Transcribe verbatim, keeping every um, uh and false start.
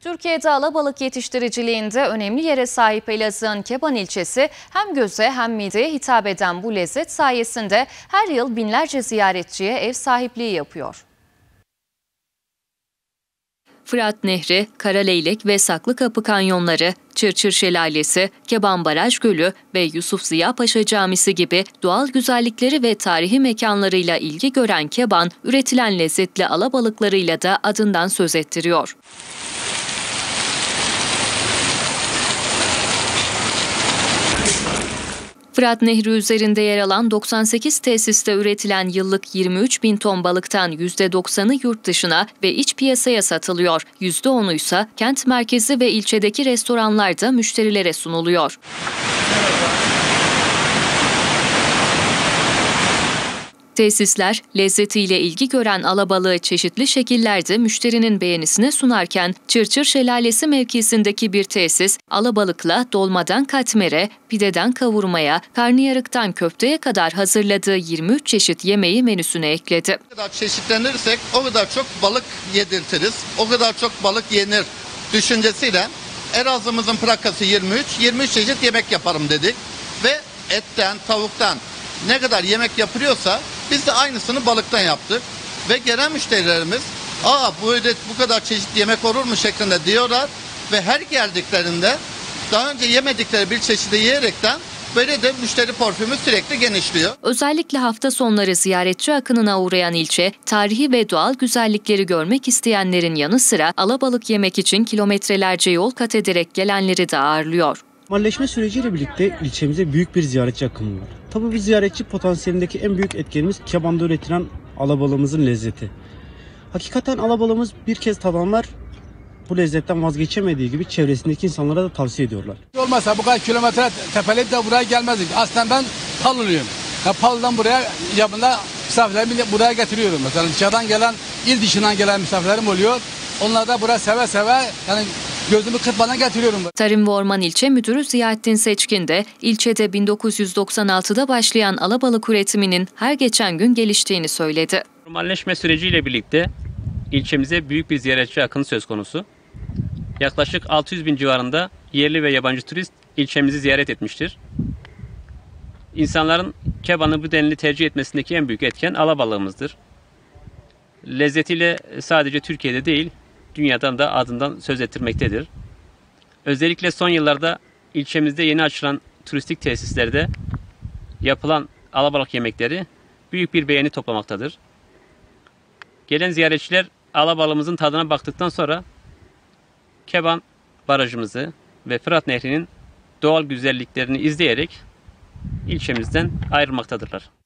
Türkiye'de alabalık yetiştiriciliğinde önemli yere sahip Elazığ'ın Keban ilçesi hem göze hem mideye hitap eden bu lezzet sayesinde her yıl binlerce ziyaretçiye ev sahipliği yapıyor. Fırat Nehri, Karaleylek ve Saklıkapı kanyonları, Çırçır Şelalesi, Keban Baraj Gölü ve Yusuf Ziya Paşa Camisi gibi doğal güzellikleri ve tarihi mekanlarıyla ilgi gören Keban, üretilen lezzetli alabalıklarıyla da adından söz ettiriyor. Fırat Nehri üzerinde yer alan doksan sekiz tesiste üretilen yıllık yirmi üç bin ton balıktan yüzde doksanı yurt dışına ve iç piyasaya satılıyor. yüzde onu ise kent merkezi ve ilçedeki restoranlarda müşterilere sunuluyor. Tesisler, lezzetiyle ilgi gören alabalığı çeşitli şekillerde müşterinin beğenisine sunarken, Çırçır Şelalesi mevkisindeki bir tesis, alabalıkla dolmadan katmere, pideden kavurmaya, karnıyarıktan köfteye kadar hazırladığı yirmi üç çeşit yemeği menüsüne ekledi. O kadar çeşitlenirsek o kadar çok balık yedirtiriz, o kadar çok balık yenir düşüncesiyle Elazığ'ımızın plakası yirmi üç, yirmi üç çeşit yemek yaparım dedik ve etten, tavuktan ne kadar yemek yapılıyorsa biz de aynısını balıktan yaptık ve gelen müşterilerimiz aa bu, bu kadar çeşit yemek olur mu şeklinde diyorlar ve her geldiklerinde daha önce yemedikleri bir çeşidi yiyerekten böyle de müşteri portföyümüz sürekli genişliyor. Özellikle hafta sonları ziyaretçi akınına uğrayan ilçe, tarihi ve doğal güzellikleri görmek isteyenlerin yanı sıra alabalık yemek için kilometrelerce yol kat ederek gelenleri de ağırlıyor. Normalleşme süreciyle birlikte ilçemize büyük bir ziyaretçi akımı var. Tabii bu ziyaretçi potansiyelindeki en büyük etkenimiz Keban'da üretilen alabalığımızın lezzeti. Hakikaten alabalığımız bir kez tadanlar bu lezzetten vazgeçemediği gibi çevresindeki insanlara da tavsiye ediyorlar. Olmazsa bu kadar kilometre tepeleyip de buraya gelmezdik. Aslında ben Paluluyum. Ya Palu'dan buraya yapında misafirlerimi buraya getiriyorum. Mesela dışarıdan gelen, il dışından gelen misafirlerim oluyor. Onlar da buraya seve seve yani gözümü kırpmadan getiriyorum. Tarım ve Orman İlçe Müdürü Ziyaettin Seçkin de ilçede bin dokuz yüz doksan altıda başlayan alabalık üretiminin her geçen gün geliştiğini söyledi. Normalleşme süreciyle birlikte ilçemize büyük bir ziyaretçi akını söz konusu. Yaklaşık altı yüz bin civarında yerli ve yabancı turist ilçemizi ziyaret etmiştir. İnsanların Keban'ı bu denli tercih etmesindeki en büyük etken alabalığımızdır. Lezzetiyle sadece Türkiye'de değil, dünyadan da adından söz ettirmektedir. Özellikle son yıllarda ilçemizde yeni açılan turistik tesislerde yapılan alabalık yemekleri büyük bir beğeni toplamaktadır. Gelen ziyaretçiler alabalığımızın tadına baktıktan sonra Keban Barajımızı ve Fırat Nehri'nin doğal güzelliklerini izleyerek ilçemizden ayrılmaktadırlar.